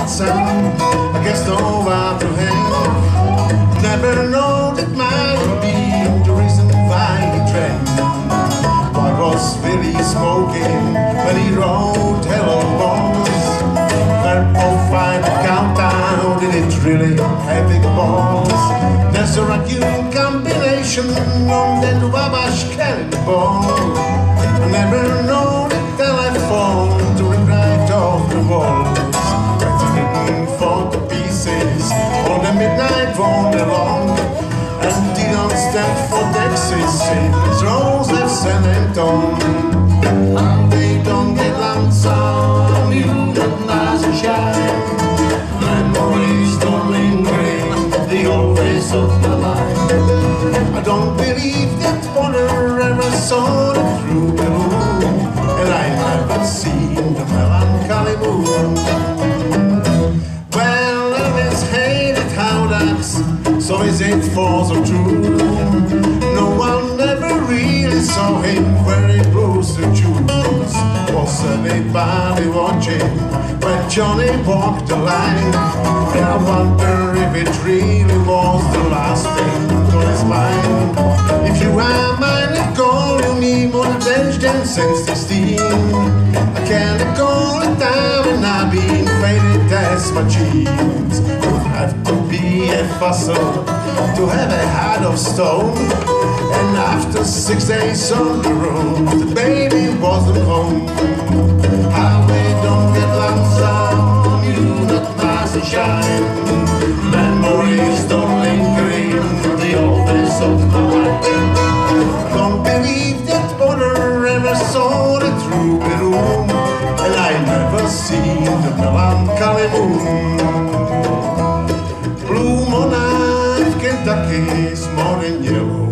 sun against the water hang. Never know that might be the reason why he drank. What was Billy smoking when he wrote Hello Bones? They're both find the countdown and it really epic balls. There's a raccoon combination on the Wabash cannonball. I never know the telephone to right off the walls. For the pieces on the midnight wander long, and didn't stand for Texas, it's Rose left San Antonio. And they don't get lonesome, you got nice and shine. Memories don't linger, they always of my life. I don't believe that water ever saw the true blue, and I never seen the melancholy moon. So is it false or true? No one ever really saw him where he bruised the Jews. Was anybody watching when Johnny walked the line? And I wonder if it really was the last thing on his mind. If you are minded gold, you need more revenge than since 16. I can't recall a time and I've been faded as my jeans. Have to be a fossil to have a heart of stone. And after 6 days on the road, the baby wasn't home. How we don't get lonesome, you not nice and shine. Memories don't linger in the old days of my life. Don't believe that water ever saw the true room, and I never seen the melancholy moon. Kentucky is more than yellow,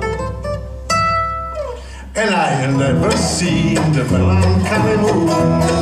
and I have never seen the melancholy moon.